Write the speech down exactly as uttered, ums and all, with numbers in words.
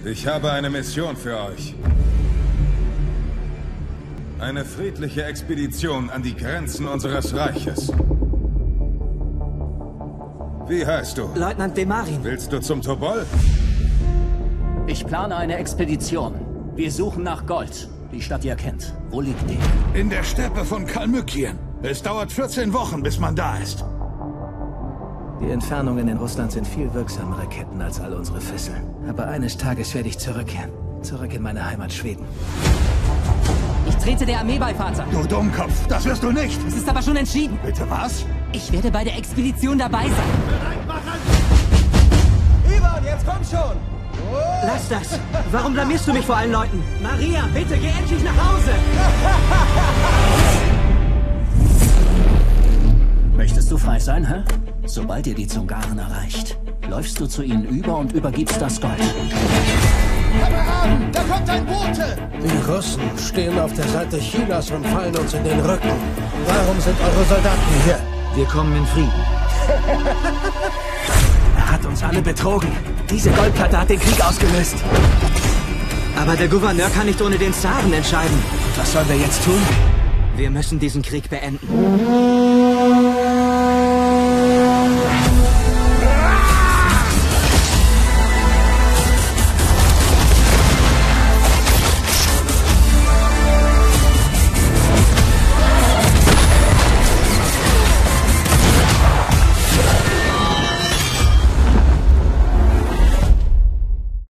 Ich habe eine Mission für euch. Eine friedliche Expedition an die Grenzen unseres Reiches. Wie heißt du? Leutnant Demarin. Willst du zum Tobol? Ich plane eine Expedition. Wir suchen nach Gold. Die Stadt ihr kennt. Wo liegt die? In der Steppe von Kalmykien. Es dauert vierzehn Wochen, bis man da ist. Die Entfernungen in Russland sind viel wirksamere Ketten als all unsere Fesseln. Aber eines Tages werde ich zurückkehren. Zurück in meine Heimat Schweden. Ich trete der Armee bei, Vater. Du Dummkopf, das wirst du nicht. Es ist aber schon entschieden. Bitte was? Ich werde bei der Expedition dabei sein. Bereit machen! Ivan, jetzt komm schon! Lass das! Warum blamierst du mich vor allen Leuten? Maria, bitte geh endlich nach Hause! Möchtest du frei sein, hä? Sobald ihr die Zungaren erreicht, läufst du zu ihnen über und übergibst das Gold. Kameraden, da kommt ein Bote! Die Russen stehen auf der Seite Chinas und fallen uns in den Rücken. Warum sind eure Soldaten hier? Wir kommen in Frieden. Er hat uns alle betrogen. Diese Goldplatte hat den Krieg ausgelöst. Aber der Gouverneur kann nicht ohne den Zaren entscheiden. Was sollen wir jetzt tun? Wir müssen diesen Krieg beenden.